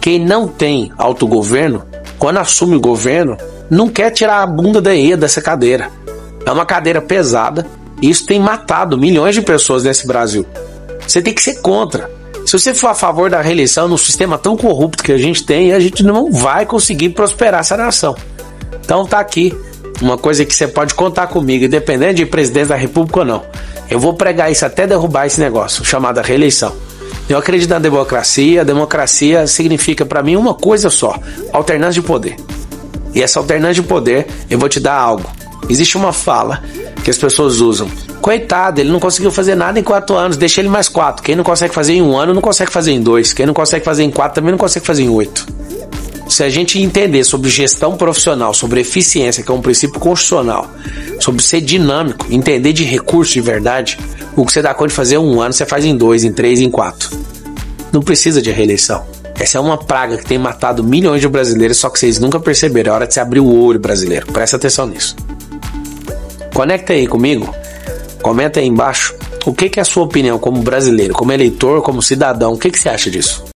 Quem não tem autogoverno, quando assume o governo, não quer tirar a bunda daí dessa cadeira. É uma cadeira pesada e isso tem matado milhões de pessoas nesse Brasil. Você tem que ser contra. Se você for a favor da reeleição num sistema tão corrupto que a gente não vai conseguir prosperar essa nação. Então tá aqui uma coisa que você pode contar comigo, independente de presidente da república ou não. Eu vou pregar isso até derrubar esse negócio, chamada reeleição. Eu acredito na democracia. A democracia significa para mim uma coisa só: alternância de poder. E essa alternância de poder, eu vou te dar algo. Existe uma fala que as pessoas usam: coitado, ele não conseguiu fazer nada em 4 anos, deixa ele mais 4. Quem não consegue fazer em 1 ano, não consegue fazer em 2. Quem não consegue fazer em 4, também não consegue fazer em 8. Se a gente entender sobre gestão profissional, sobre eficiência, que é um princípio constitucional, sobre ser dinâmico, entender de recursos de verdade, o que você dá conta de fazer em 1 ano, você faz em 2, em 3, em 4. Não precisa de reeleição. Essa é uma praga que tem matado milhões de brasileiros, só que vocês nunca perceberam. É hora de você abrir o olho, brasileiro. Presta atenção nisso. Conecta aí comigo. Comenta aí embaixo o que é a sua opinião como brasileiro, como eleitor, como cidadão. O que você acha disso?